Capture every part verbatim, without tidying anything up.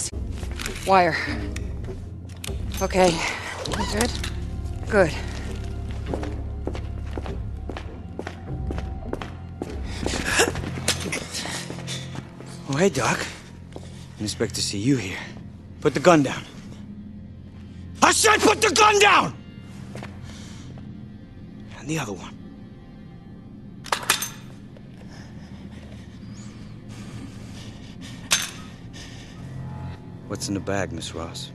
Wire. Okay. You good? Good. Oh, hey, Doc. Didn't expect to see you here. Put the gun down. I said put the gun down! And the other one. What's in the bag, Miss Ross?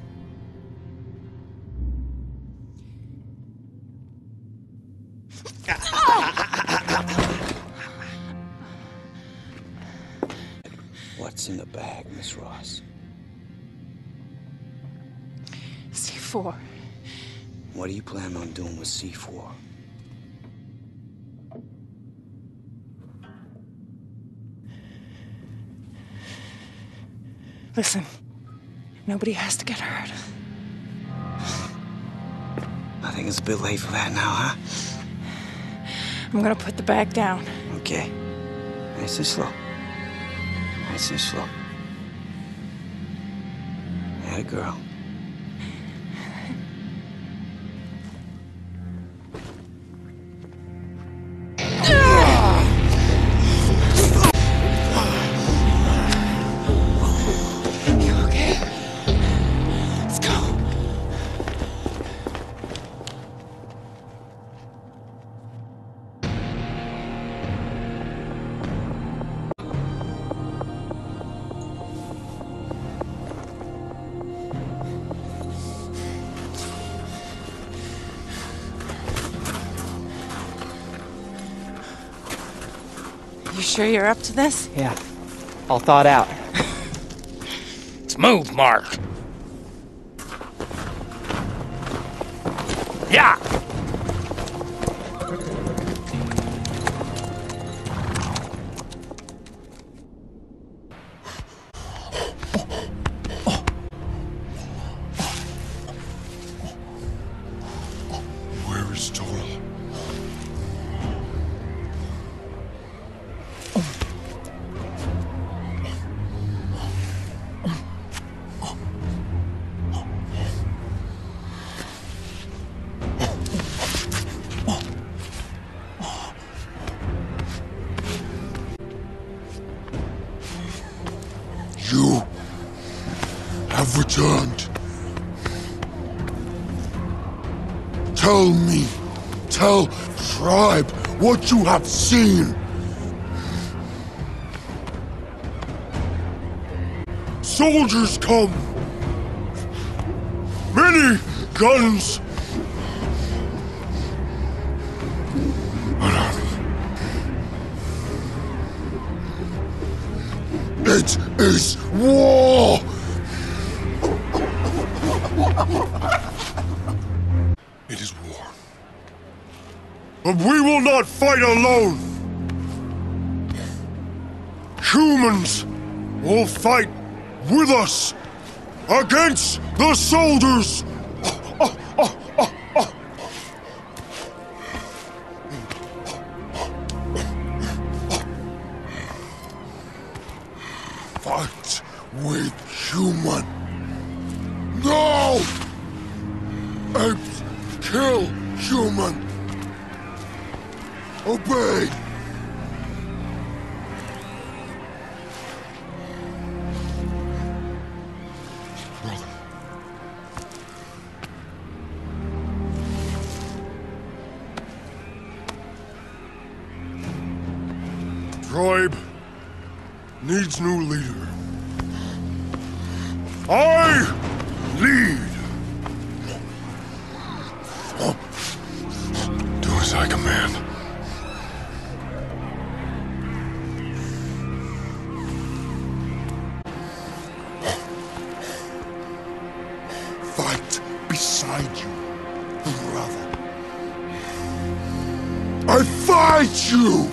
What's in the bag, Miss Ross? C four. What do you plan on doing with C four? Listen, nobody has to get hurt. I think it's a bit late for that now, huh? I'm gonna put the bag down. Okay. Nice and slow. Nice and slow. Had a girl. You sure you're up to this? Yeah. All thought out. Let's move, Mark. Yeah! Where is Tola? You have returned. Tell me, tell Tribe what you have seen. Soldiers come. Many guns. It is war! It is war. But we will not fight alone! Humans will fight with us against the soldiers! Fight with human. No! Apes kill human. Obey. Brother. Tribe needs new leader. I lead. Do as I command. Fight beside you, brother. I fight you!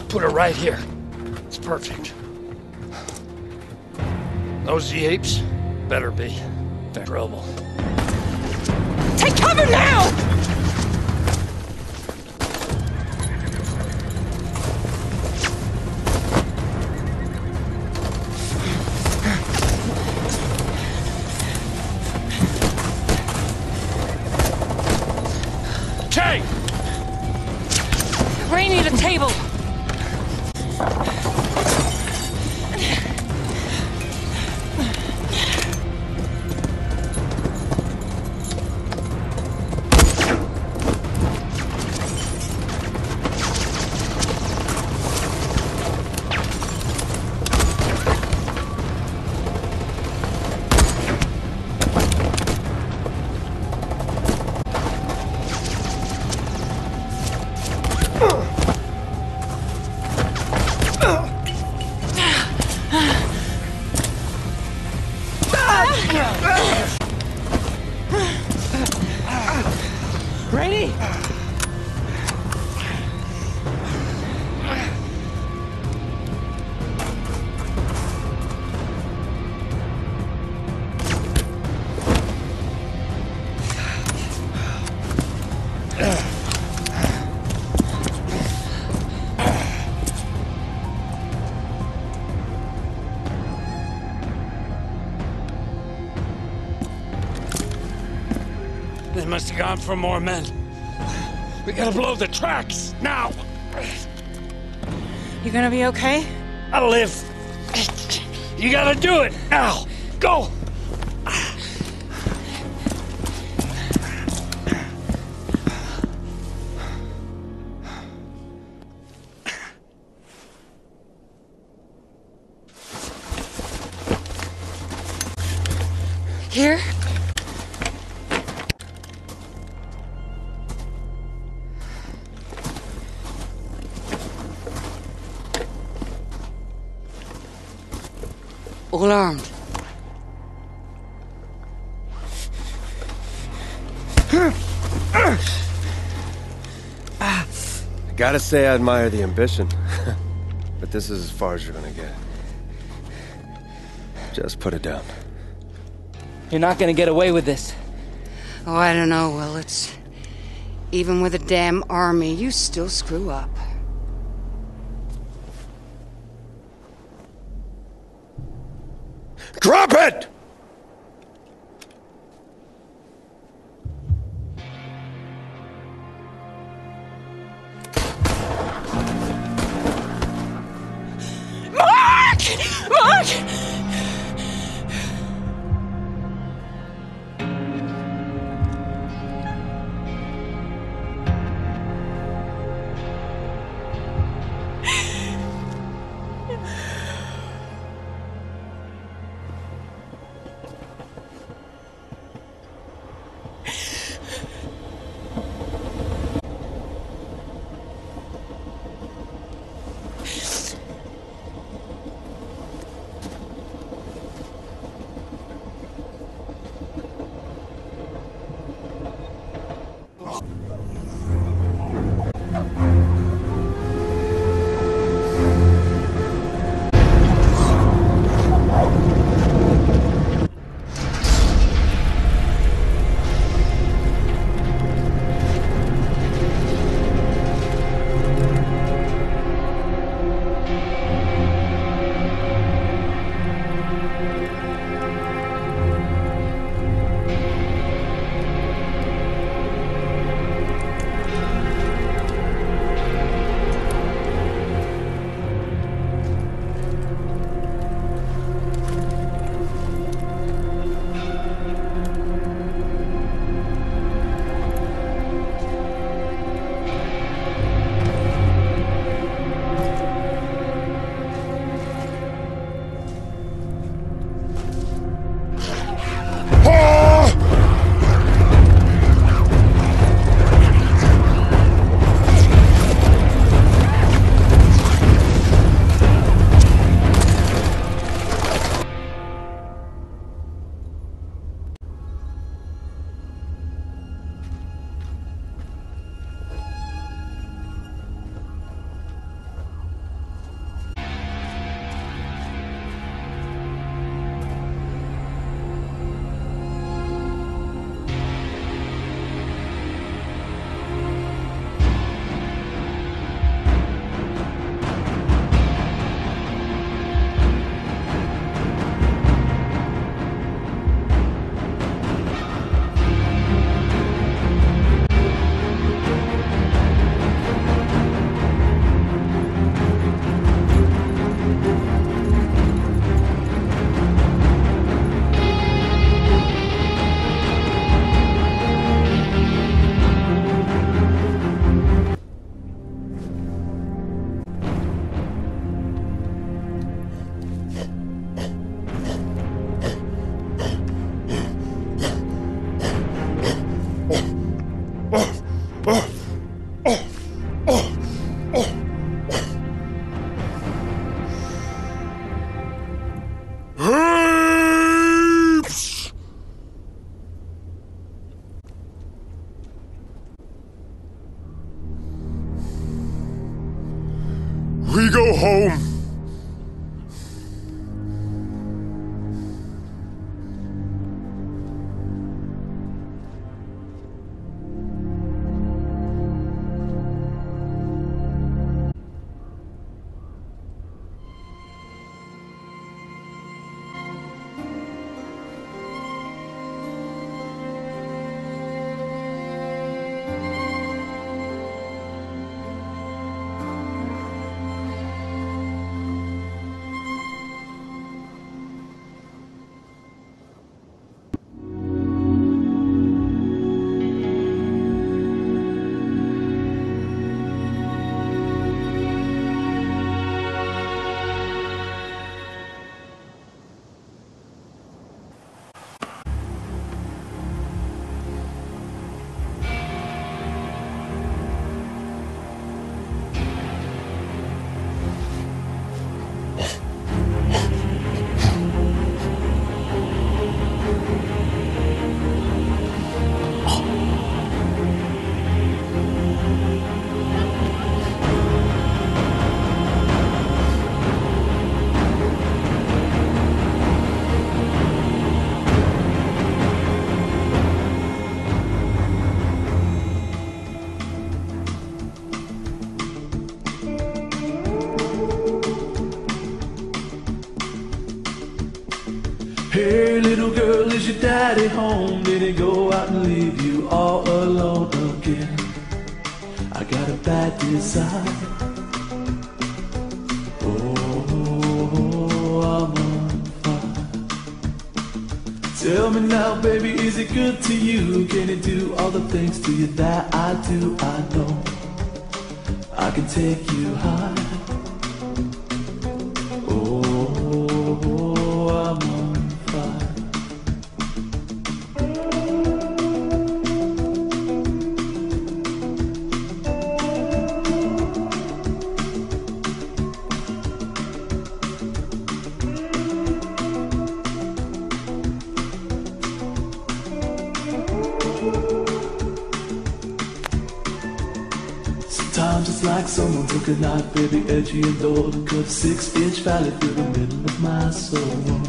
Put her right here. It's perfect. Those apes better be in trouble. Take cover now! Kay! Ray, need a table. Ready? They must have gone for more men. We gotta blow the tracks, now! You gonna be okay? I'll live. You gotta do it, now! Go! Here? All armed. I gotta say I admire the ambition. But this is as far as you're gonna get. Just put it down. You're not gonna get away with this. Oh, I don't know, Willits. Even with a damn army, you still screw up. Drop it! Mark! Mark! Hey, little girl, is your daddy home? Did he go out and leave you all alone again? I got a bad desire. Oh, I'm on fire. Tell me now, baby, is it good to you? Can it do all the things to you that I do? I know I can take you high. Oh, I'm on fire. Sometimes it's like someone took a knife, baby, edgy and dull, and cut a six-inch valley through the middle of my soul.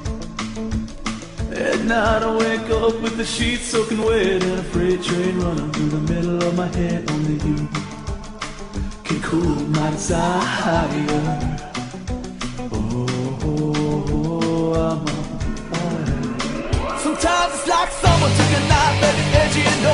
At night I wake up with the sheets soaking wet and a freight train running through the middle of my head. Only you can cool my desire. Oh, I'm on fire. Sometimes it's like someone took a knife, baby, edgy and dull.